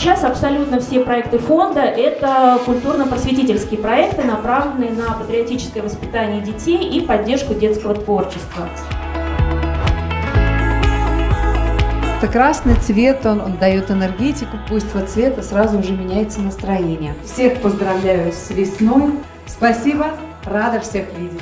Сейчас абсолютно все проекты фонда – это культурно-просветительские проекты, направленные на патриотическое воспитание детей и поддержку детского творчества. Это красный цвет, он дает энергетику, буйство цвета, сразу уже меняется настроение. Всех поздравляю с весной. Спасибо, рада всех видеть.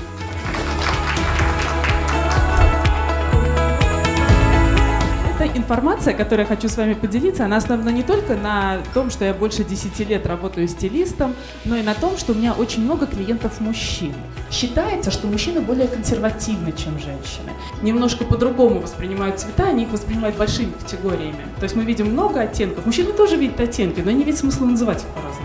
Информация, которой я хочу с вами поделиться, она основана не только на том, что я больше 10 лет работаю стилистом, но и на том, что у меня очень много клиентов мужчин. Считается, что мужчины более консервативны, чем женщины. Немножко по-другому воспринимают цвета, они их воспринимают большими категориями. То есть мы видим много оттенков. Мужчины тоже видят оттенки, но не видят смысла называть их по-разному.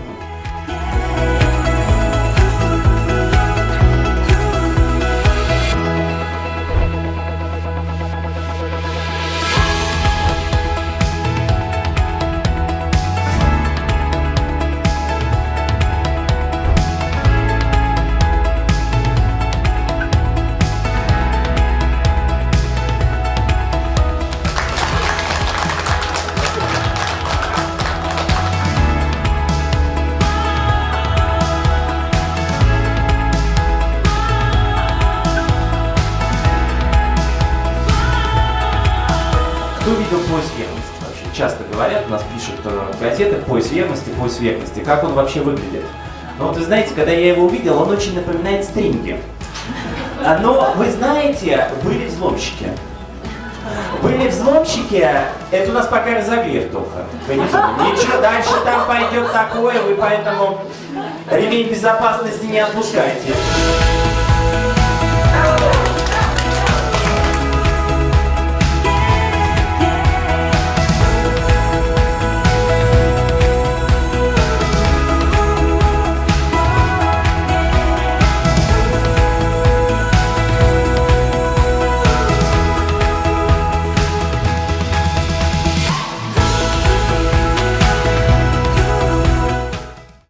Кто видел «Пояс верности» вообще? Часто говорят, у нас пишут в газетах «Пояс верности», «Пояс верности». Как он вообще выглядит? Ну вот вы знаете, когда я его увидел, он очень напоминает стринги. Но вы знаете, были взломщики. Были взломщики, это у нас пока разогрев только. Ничего, дальше там пойдет такое, вы поэтому ремень безопасности не отпускайте.